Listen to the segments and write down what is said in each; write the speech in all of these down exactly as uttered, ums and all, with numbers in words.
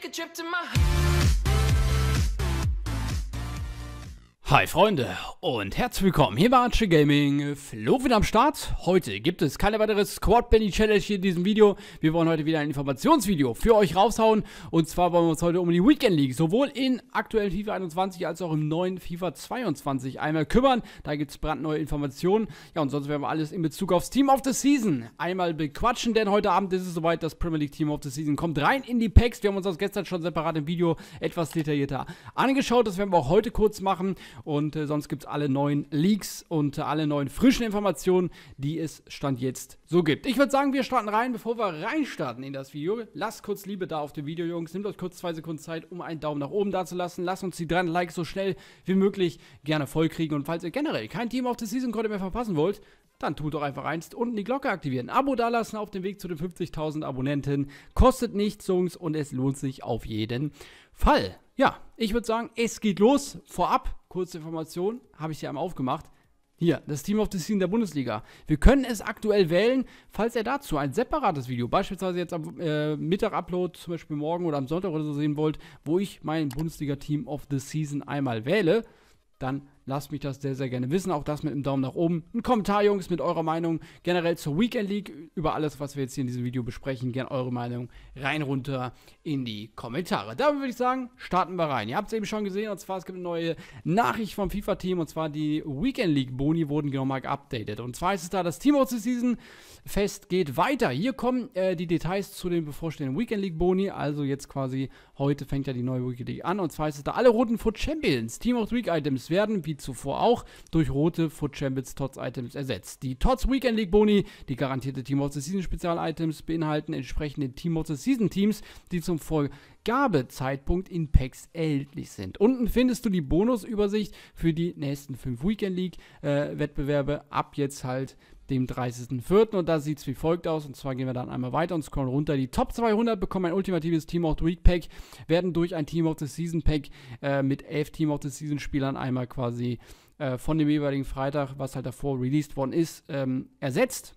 a trip to my... Hi Freunde und herzlich willkommen hier bei Archie Gaming. Flo wieder am Start. Heute gibt es keine weitere Squad Penny Challenge hier in diesem Video. Wir wollen heute wieder ein Informationsvideo für euch raushauen. Und zwar wollen wir uns heute um die Weekend League sowohl in aktuellen FIFA einundzwanzig als auch im neuen FIFA zweiundzwanzig einmal kümmern. Da gibt es brandneue Informationen. Ja, und sonst werden wir alles in Bezug aufs Team of the Season einmal bequatschen. Denn heute Abend ist es soweit, das Premier League Team of the Season kommt rein in die Packs. Wir haben uns das gestern schon separat im Video etwas detaillierter angeschaut. Das werden wir auch heute kurz machen. Und äh, sonst gibt es alle neuen Leaks und äh, alle neuen frischen Informationen, die es Stand jetzt so gibt. Ich würde sagen, wir starten rein. Bevor wir reinstarten in das Video, lasst kurz Liebe da auf dem Video, Jungs. Nehmt euch kurz zwei Sekunden Zeit, um einen Daumen nach oben da zu lassen. Lasst uns die drei Likes so schnell wie möglich gerne voll kriegen. Und falls ihr generell kein Team of the Season Content mehr verpassen wollt, dann tut doch einfach eins, unten die Glocke aktivieren. Abo dalassen auf dem Weg zu den fünfzigtausend Abonnenten. Kostet nichts, Jungs, und es lohnt sich auf jeden Fall. Ja, ich würde sagen, es geht los. Vorab, kurze Information, habe ich hier einmal aufgemacht. Hier, das Team of the Season der Bundesliga. Wir können es aktuell wählen, falls ihr dazu ein separates Video, beispielsweise jetzt am äh, Mittag-Upload, zum Beispiel morgen oder am Sonntag oder so sehen wollt, wo ich mein Bundesliga-Team of the Season einmal wähle, dann lasst mich das sehr, sehr gerne wissen. Auch das mit einem Daumen nach oben. Ein Kommentar, Jungs, mit eurer Meinung generell zur Weekend League. Über alles, was wir jetzt hier in diesem Video besprechen. Gerne eure Meinung rein runter in die Kommentare. Damit würde ich sagen, starten wir rein. Ihr habt es eben schon gesehen. Und zwar, es gibt eine neue Nachricht vom FIFA-Team. Und zwar, die Weekend League-Boni wurden nochmal geupdatet. Und zwar ist es da, das Team of the Season Fest geht weiter. Hier kommen äh, die Details zu den bevorstehenden Weekend League-Boni. Also jetzt quasi, heute fängt ja die neue Weekend League an. Und zwar ist es da, alle roten Foot Champions Team of the Week Items werden, wie zuvor auch, durch rote Foot Champions T O T S Items ersetzt. Die T O T S Weekend League Boni, die garantierte Team of the Season Spezial Items, beinhalten entsprechende Team of the Season Teams, die zum Vergabezeitpunkt in Packs erhältlich sind. Unten findest du die Bonusübersicht für die nächsten fünf Weekend League äh, Wettbewerbe ab jetzt halt dem dreißigsten vierten Und da sieht es wie folgt aus. Und zwar gehen wir dann einmal weiter und scrollen runter. Die Top zweihundert bekommen ein ultimatives Team of the Week Pack, werden durch ein Team of the Season Pack äh, mit elf Team of the Season Spielern einmal quasi äh, von dem jeweiligen Freitag, was halt davor released worden ist, ähm, ersetzt.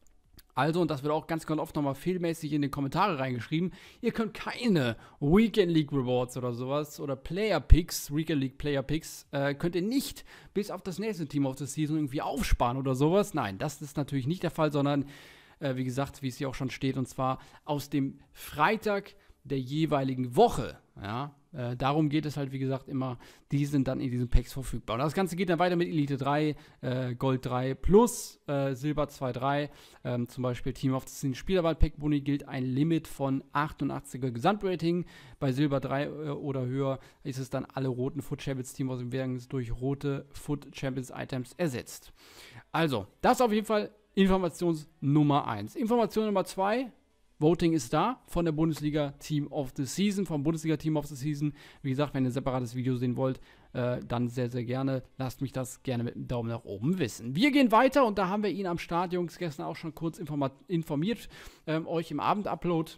Also, und das wird auch ganz, ganz oft nochmal fehlmäßig in die Kommentare reingeschrieben, ihr könnt keine Weekend League Rewards oder sowas oder Player Picks, Weekend League Player Picks, äh, könnt ihr nicht bis auf das nächste Team of the Season irgendwie aufsparen oder sowas. Nein, das ist natürlich nicht der Fall, sondern, äh, wie gesagt, wie es hier auch schon steht, und zwar aus dem Freitag der jeweiligen Woche, ja. Äh, darum geht es halt, wie gesagt, immer, die sind dann in diesen Packs verfügbar. Und das Ganze geht dann weiter mit Elite drei, äh, Gold drei plus, äh, Silber zwei drei, ähm, zum Beispiel Team of the Season Spielerwahl Pack Boni gilt ein Limit von achtundachtziger Gesamtrating. Bei Silber drei äh, oder höher ist es dann alle roten Foot Champions Team aus dem werden durch rote Foot Champions Items ersetzt. Also, das ist auf jeden Fall Informations Nummer eins. Information Nummer zwei. Voting ist da von der Bundesliga Team of the Season, vom Bundesliga Team of the Season. Wie gesagt, wenn ihr ein separates Video sehen wollt, äh, dann sehr, sehr gerne. Lasst mich das gerne mit einem Daumen nach oben wissen. Wir gehen weiter und da haben wir ihn am Start, Jungs, gestern auch schon kurz informiert, ähm, euch im Abend-Upload.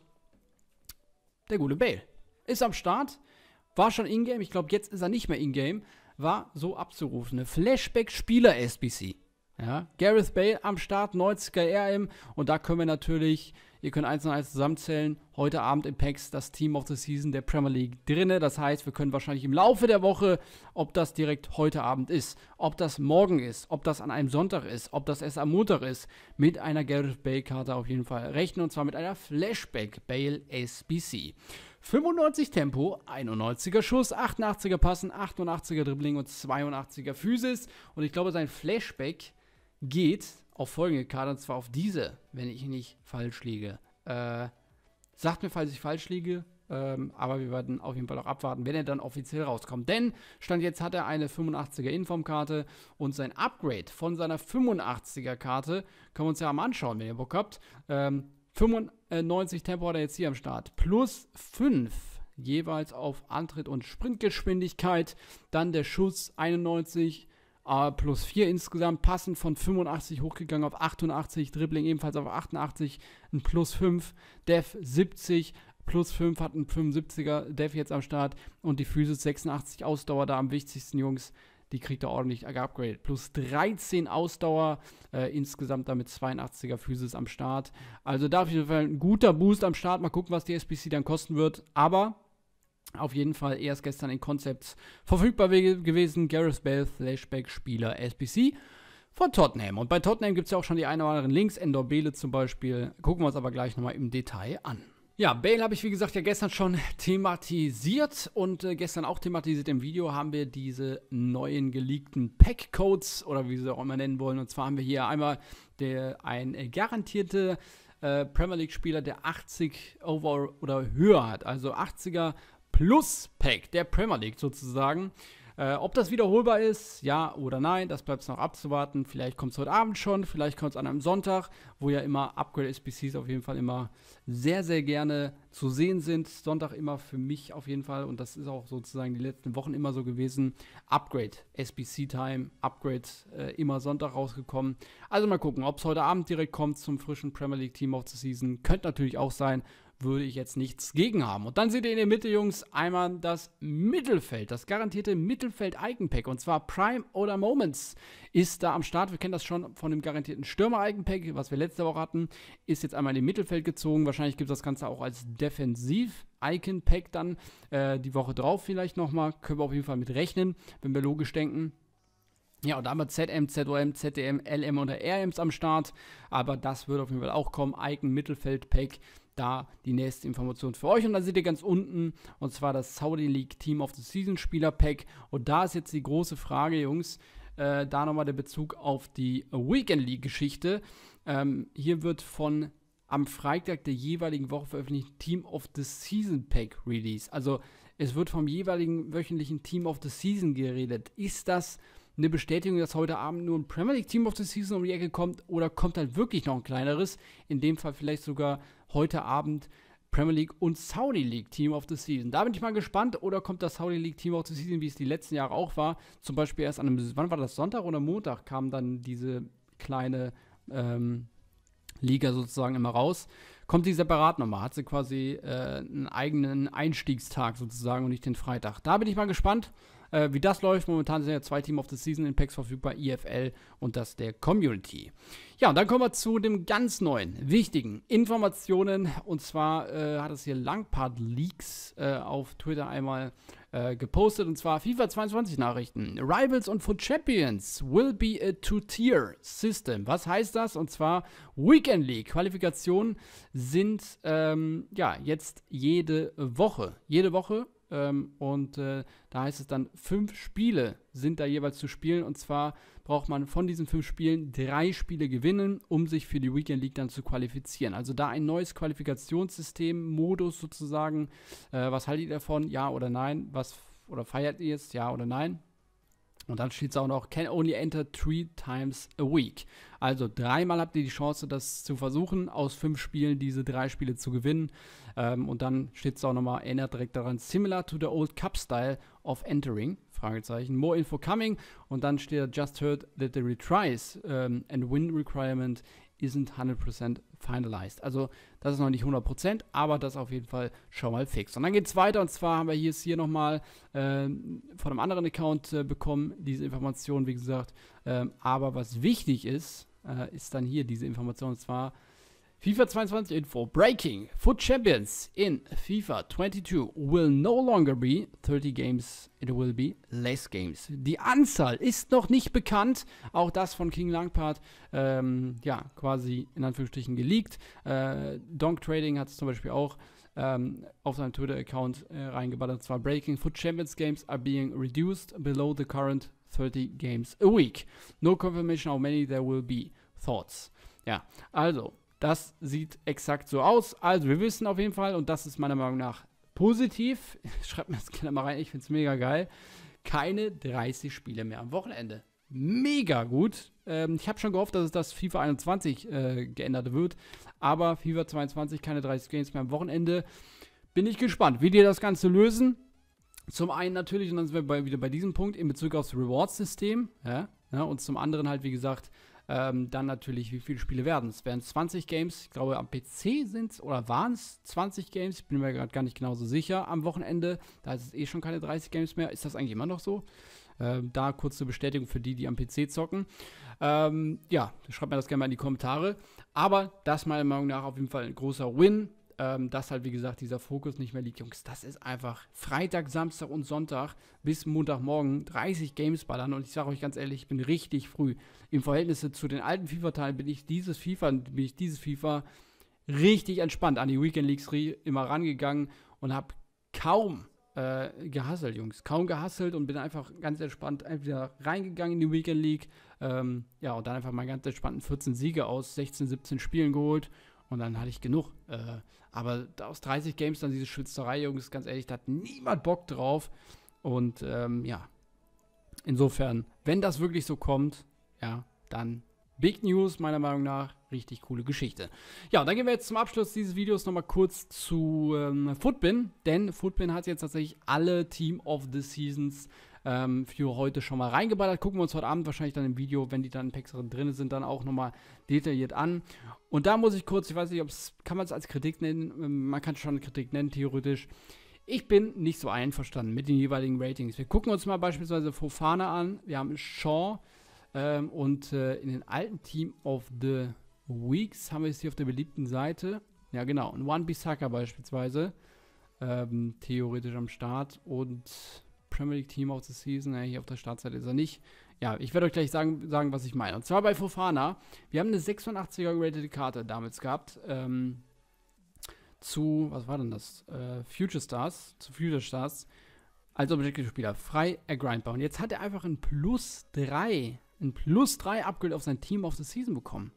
Der gute Bale ist am Start, war schon in-game, ich glaube, jetzt ist er nicht mehr in-game, war so abzurufen. Eine Flashback-Spieler-S B C. Ja, Gareth Bale am Start, neunziger R M, und da können wir natürlich, ihr könnt eins und eins zusammenzählen, heute Abend im Packs das Team of the Season der Premier League drinne. Das heißt, wir können wahrscheinlich im Laufe der Woche, ob das direkt heute Abend ist, ob das morgen ist, ob das an einem Sonntag ist, ob das erst am Montag ist, mit einer Gareth Bale Karte auf jeden Fall rechnen, und zwar mit einer Flashback Bale S B C. fünfundneunzig Tempo, einundneunziger Schuss, achtundachtziger Passen, achtundachtziger Dribbling und zweiundachtziger Physis. Und ich glaube, sein Flashback geht auf folgende Karte, und zwar auf diese, wenn ich nicht falsch liege. Äh, sagt mir, falls ich falsch liege, ähm, aber wir werden auf jeden Fall auch abwarten, wenn er dann offiziell rauskommt. Denn, Stand jetzt hat er eine fünfundachtziger Inform-Karte und sein Upgrade von seiner fünfundachtziger Karte, können wir uns ja mal anschauen, wenn ihr Bock habt. Ähm, fünfundneunzig Tempo hat er jetzt hier am Start, plus fünf jeweils auf Antritt und Sprintgeschwindigkeit, dann der Schuss einundneunzig, Uh, plus vier insgesamt, passend von fünfundachtzig hochgegangen auf achtundachtzig, Dribbling ebenfalls auf achtundachtzig, ein plus fünf, Def siebzig, plus fünf hat ein fünfundsiebziger Def jetzt am Start und die Physis sechsundachtzig, Ausdauer da am wichtigsten, Jungs, die kriegt er ordentlich geupgradet. Plus dreizehn Ausdauer, äh, insgesamt damit zweiundachtziger Physis am Start. Also da auf jeden Fall ein guter Boost am Start. Mal gucken, was die S B C dann kosten wird. Aber Auf jeden Fall erst gestern in Concepts verfügbar gewesen. Gareth Bale, Flashback-Spieler S B C von Tottenham. Und bei Tottenham gibt es ja auch schon die ein oder anderen Links. Endor Bele zum Beispiel. Gucken wir uns aber gleich nochmal im Detail an. Ja, Bale habe ich wie gesagt ja gestern schon thematisiert und äh, gestern auch thematisiert im Video haben wir diese neuen geleakten Pack-Codes oder wie sie auch immer nennen wollen. Und zwar haben wir hier einmal der, ein äh, garantierte äh, Premier League-Spieler, der achtzig over oder höher hat. Also achtziger Plus Pack der Premier League sozusagen. Äh, ob das wiederholbar ist, ja oder nein, das bleibt noch abzuwarten. Vielleicht kommt es heute Abend schon, vielleicht kommt es an einem Sonntag, wo ja immer Upgrade-S B Cs auf jeden Fall immer sehr, sehr gerne zu sehen sind. Sonntag immer für mich auf jeden Fall, und das ist auch sozusagen die letzten Wochen immer so gewesen, Upgrade-S B C-Time, Upgrade äh, immer Sonntag rausgekommen. Also mal gucken, ob es heute Abend direkt kommt zum frischen Premier League Team of the Season. Könnte natürlich auch sein, würde ich jetzt nichts gegen haben. Und dann seht ihr in der Mitte, Jungs, einmal das Mittelfeld, das garantierte Mittelfeld-Icon-Pack. Und zwar Prime oder Moments ist da am Start. Wir kennen das schon von dem garantierten Stürmer-Icon-Pack, was wir letzte Woche hatten. Ist jetzt einmal in den Mittelfeld gezogen. Wahrscheinlich gibt es das Ganze auch als Defensiv-Icon-Pack dann äh, die Woche drauf vielleicht nochmal. Können wir auf jeden Fall mit rechnen, wenn wir logisch denken. Ja, und da haben wir Z M, Z O M, Z D M, L M oder R Ms am Start. Aber das wird auf jeden Fall auch kommen. Icon Mittelfeld Pack. Da die nächste Information für euch. Und dann seht ihr ganz unten, und zwar das Saudi League Team of the Season Spieler Pack. Und da ist jetzt die große Frage, Jungs, äh, da nochmal der Bezug auf die Weekend League Geschichte. Ähm, hier wird von am Freitag der jeweiligen Woche veröffentlichten Team of the Season Pack Release. Also es wird vom jeweiligen wöchentlichen Team of the Season geredet. Ist das eine Bestätigung, dass heute Abend nur ein Premier League Team of the Season um die Ecke kommt, oder kommt halt wirklich noch ein kleineres, in dem Fall vielleicht sogar heute Abend Premier League und Saudi League Team of the Season. Da bin ich mal gespannt, oder kommt das Saudi League Team of the Season, wie es die letzten Jahre auch war, zum Beispiel erst an einem, wann war das, Sonntag oder Montag, kam dann diese kleine ähm, Liga sozusagen immer raus. Kommt die separat nochmal, hat sie quasi äh, einen eigenen Einstiegstag sozusagen und nicht den Freitag. Da bin ich mal gespannt, äh, wie das läuft. Momentan sind ja zwei Team of the Season in Packs verfügbar, I F L und das der Community. Ja, und dann kommen wir zu dem ganz neuen, wichtigen Informationen. Und zwar äh, hat es hier Langpart Leaks äh, auf Twitter einmal äh, gepostet. Und zwar FIFA zweiundzwanzig Nachrichten. Rivals und Foot Champions will be a two-tier system. Was heißt das? Und zwar Weekend League Qualifikationen sind ähm, ja jetzt jede Woche. Jede Woche. Ähm, und äh, da heißt es dann, fünf Spiele sind da jeweils zu spielen. Und zwar braucht man von diesen fünf Spielen drei Spiele gewinnen, um sich für die Weekend League dann zu qualifizieren. Also da ein neues Qualifikationssystem, Modus sozusagen. Äh, was haltet ihr davon? Ja oder nein? Was oder feiert ihr es? Ja oder nein? Und dann steht es auch noch, can only enter three times a week. Also dreimal habt ihr die Chance, das zu versuchen, aus fünf Spielen diese drei Spiele zu gewinnen. Ähm, und dann steht es auch nochmal, erinnert direkt daran, similar to the old Cup style of entering, Fragezeichen, more info coming. Und dann steht da, just heard that the retries um, and win requirement isn't hundred percent finalized. Also das ist noch nicht hundert Prozent, aber das auf jeden Fall schon mal fix. Und dann geht es weiter, und zwar haben wir hier, hier nochmal äh, von einem anderen Account äh, bekommen, diese Information, wie gesagt. Ähm, aber was wichtig ist, äh, ist dann hier diese Information, und zwar FIFA zweiundzwanzig Info. Breaking. Foot Champions in FIFA twenty-two will no longer be thirty games, it will be less games. Die Anzahl ist noch nicht bekannt. Auch das von King Langpart, ähm, ja, quasi in Anführungsstrichen geleakt. Äh, Donk Trading hat es zum Beispiel auch ähm, auf seinem Twitter-Account äh, reingeballert. Und zwar Breaking. Foot Champions Games are being reduced below the current thirty games a week. No confirmation how many there will be. Thoughts. Ja, also das sieht exakt so aus. Also wir wissen auf jeden Fall, und das ist meiner Meinung nach positiv, schreibt mir das gerne mal rein, ich finde es mega geil, keine dreißig Spiele mehr am Wochenende. Mega gut. Ähm, ich habe schon gehofft, dass es das FIFA einundzwanzig äh, geändert wird, aber FIFA zweiundzwanzig, keine dreißig Games mehr am Wochenende. Bin ich gespannt, wie die das Ganze lösen. Zum einen natürlich, und dann sind wir bei, wieder bei diesem Punkt, in Bezug aufs Rewards-System, ja, ja, und zum anderen halt, wie gesagt, Ähm, dann natürlich, wie viele Spiele werden es? Werden es zwanzig Games? Ich glaube, am P C sind es, oder waren es zwanzig Games? Ich bin mir gerade gar nicht genau so sicher. Am Wochenende, da ist es eh schon keine dreißig Games mehr. Ist das eigentlich immer noch so? Ähm, da kurze Bestätigung für die, die am P C zocken. Ähm, ja, schreibt mir das gerne mal in die Kommentare. Aber das meiner Meinung nach auf jeden Fall ein großer Win. ähm, dass halt, wie gesagt, dieser Fokus nicht mehr liegt. Jungs, das ist einfach Freitag, Samstag und Sonntag bis Montagmorgen dreißig Games ballern. Und ich sage euch ganz ehrlich, ich bin richtig früh. Im Verhältnis zu den alten FIFA-Teilen bin ich dieses FIFA, bin ich dieses FIFA richtig entspannt an die Weekend Leagues immer rangegangen und habe kaum äh, gehasselt, Jungs. Kaum gehasselt und bin einfach ganz entspannt entweder reingegangen in die Weekend League. Ähm, ja, und dann einfach mal ganz entspannten vierzehn Siege aus sechzehn, siebzehn Spielen geholt. Und dann hatte ich genug. Äh, aber aus dreißig Games dann diese Schwitzerei, Jungs, ganz ehrlich, da hat niemand Bock drauf. Und ähm, ja, insofern, wenn das wirklich so kommt, ja, dann Big News, meiner Meinung nach. Richtig coole Geschichte. Ja, und dann gehen wir jetzt zum Abschluss dieses Videos nochmal kurz zu ähm, Futbin. Denn Futbin hat jetzt tatsächlich alle Team of the Seasons ähm, für heute schon mal reingeballert. Gucken wir uns heute Abend wahrscheinlich dann im Video, wenn die dann in Packs drin sind, dann auch nochmal detailliert an. Und da muss ich kurz, ich weiß nicht, ob es, kann man es als Kritik nennen? Man kann es schon Kritik nennen, theoretisch. Ich bin nicht so einverstanden mit den jeweiligen Ratings. Wir gucken uns mal beispielsweise Fofana an. Wir haben Shaw. Ähm, und äh, in den alten Team of the Weeks haben wir es hier auf der beliebten Seite. Ja, genau. Und Wan-Bissaka beispielsweise. Ähm, theoretisch am Start. Und Premier League Team of the Season. Ja, hier auf der Startseite ist er nicht. Ja, ich werde euch gleich sagen, sagen, was ich meine. Und zwar bei Fofana. Wir haben eine sechsundachtziger geratete Karte damals gehabt. Ähm, zu, was war denn das? Äh, Future Stars. Zu Future Stars. Als Objective-Spieler. Frei ergrindbar. Und jetzt hat er einfach ein Plus drei. Ein Plus drei Upgrade auf sein Team of the Season bekommen.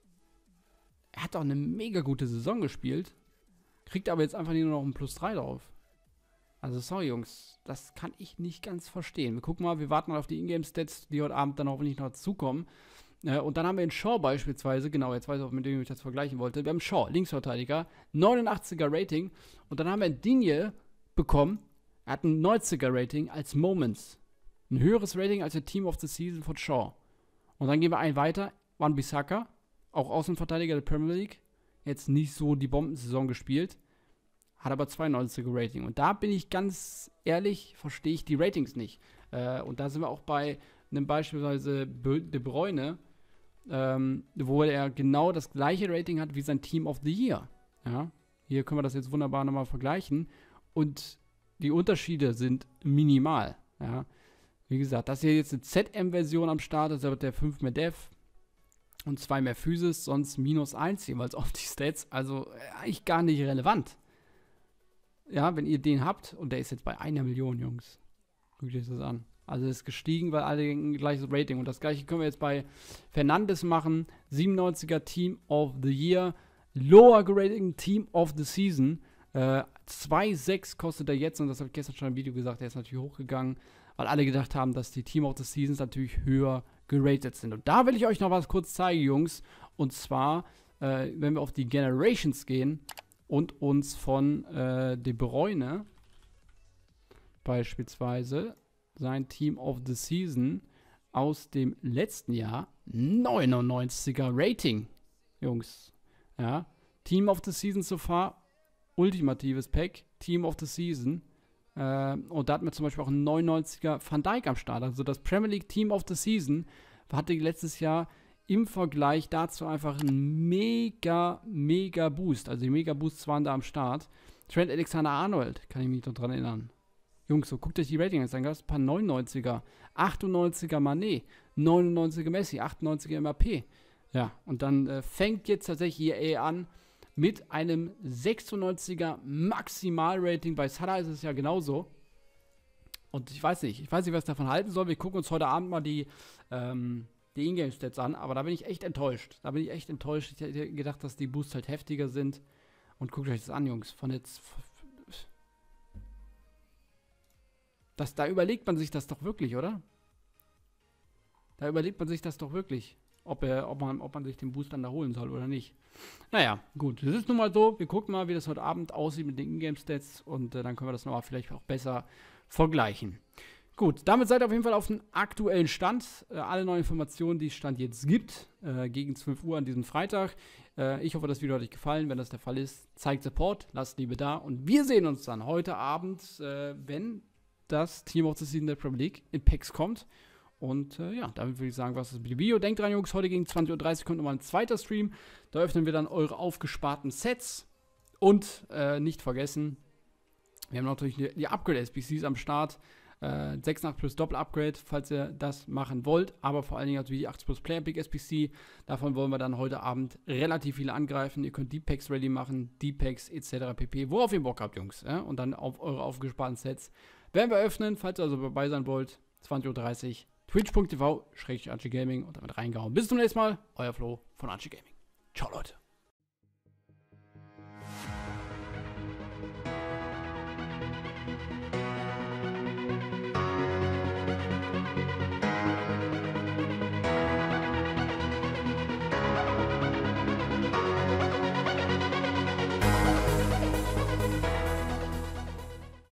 Er hat auch eine mega gute Saison gespielt. Kriegt aber jetzt einfach nur noch ein Plus drei drauf. Also sorry, Jungs. Das kann ich nicht ganz verstehen. Wir gucken mal, wir warten mal auf die Ingame-Stats, die heute Abend dann hoffentlich noch dazukommen. Äh, und dann haben wir in Shaw beispielsweise, genau, jetzt weiß ich auch, mit dem ich das vergleichen wollte. Wir haben Shaw, Linksverteidiger, neunundachtziger Rating. Und dann haben wir Digne bekommen. Er hat ein neunziger Rating als Moments. Ein höheres Rating als der Team of the Season von Shaw. Und dann gehen wir einen weiter. Wan-Bissaka, auch Außenverteidiger der Premier League. Jetzt nicht so die Bombensaison gespielt. Hat aber zweiundneunziger Rating. Und da bin ich ganz ehrlich, verstehe ich die Ratings nicht. Äh, und da sind wir auch bei einem beispielsweise De Bruyne, ähm, wo er genau das gleiche Rating hat wie sein Team of the Year. Ja? Hier können wir das jetzt wunderbar nochmal vergleichen. Und die Unterschiede sind minimal. Ja? Wie gesagt, das hier jetzt eine Z M-Version am Start, also der fünf mehr Dev und zwei mehr Physis, sonst minus eins jeweils auf die Stats. Also eigentlich gar nicht relevant. Ja, wenn ihr den habt, und der ist jetzt bei einer Million, Jungs. Guckt euch das an. Also ist gestiegen, weil alle ein gleiches Rating. Und das gleiche können wir jetzt bei Fernandes machen. siebenundneunziger Team of the Year. Lower Grading Team of the Season. Äh, zwei Komma sechs kostet er jetzt, und das habe ich gestern schon im Video gesagt, der ist natürlich hochgegangen, weil alle gedacht haben, dass die Team of the Seasons natürlich höher geratet sind. Und da will ich euch noch was kurz zeigen, Jungs. Und zwar, äh, wenn wir auf die Generations gehen und uns von äh, De Bruyne beispielsweise sein Team of the Season aus dem letzten Jahr, neunundneunziger Rating, Jungs. Ja, Team of the Season so far, ultimatives Pack, Team of the Season. Äh, und da hatten wir zum Beispiel auch einen neunundneunziger Van Dijk am Start. Also das Premier League Team of the Season hatte letztes Jahr im Vergleich dazu einfach einen mega, mega Boost. Also die mega Boosts waren da am Start. Trent Alexander-Arnold, kann ich mich noch dran erinnern. Jungs, so guckt euch die Ratings an. Da gab es ein paar neunundneunziger, achtundneunziger Mané, neunundneunziger Messi, achtundneunziger M A P. Ja, und dann äh, fängt jetzt tatsächlich E A an mit einem sechsundneunziger Maximalrating. Bei Salah ist es ja genauso. Und ich weiß nicht, ich weiß nicht, was ich davon halten soll. Wir gucken uns heute Abend mal die, ähm, die Ingame-Stats an. Aber da bin ich echt enttäuscht. Da bin ich echt enttäuscht. Ich hätte gedacht, dass die Boosts halt heftiger sind. Und guckt euch das an, Jungs. Von jetzt... Das, da überlegt man sich das doch wirklich, oder? Da überlegt man sich das doch wirklich. Ob, er, ob, man, ob man sich den Boost dann da holen soll oder nicht. Naja, gut. Das ist nun mal so. Wir gucken mal, wie das heute Abend aussieht mit den Ingame-Stats. Und äh, dann können wir das nochmal vielleicht auch besser vergleichen. Gut, damit seid ihr auf jeden Fall auf dem aktuellen Stand. Äh, alle neuen Informationen, die es Stand jetzt gibt, äh, gegen zwölf Uhr an diesem Freitag. Äh, ich hoffe, das Video hat euch gefallen. Wenn das der Fall ist, zeigt Support, lasst Liebe da. Und wir sehen uns dann heute Abend, äh, wenn das Team of the Season der Premier League in Packs kommt. Und äh, ja, damit würde ich sagen, was ist mit dem Video. Denkt dran, Jungs, heute gegen zwanzig Uhr dreißig kommt nochmal ein zweiter Stream. Da öffnen wir dann eure aufgesparten Sets. Und äh, nicht vergessen, wir haben natürlich die, die Upgrade-S B Cs am Start. Äh, sechsundachtzig plus Doppel-Upgrade, falls ihr das machen wollt. Aber vor allen Dingen natürlich die achtzig plus Player Pick S B C. Davon wollen wir dann heute Abend relativ viele angreifen. Ihr könnt D-Packs ready machen, D-Packs et cetera pp. Worauf ihr Bock habt, Jungs. Ja? Und dann auf eure aufgesparten Sets werden wir öffnen, falls ihr also dabei sein wollt. zwanzig Uhr dreißig. Twitch punkt t v schrägstrich Archie Gaming und damit reingehauen. Bis zum nächsten Mal. Euer Flo von Archie Gaming. Ciao, Leute.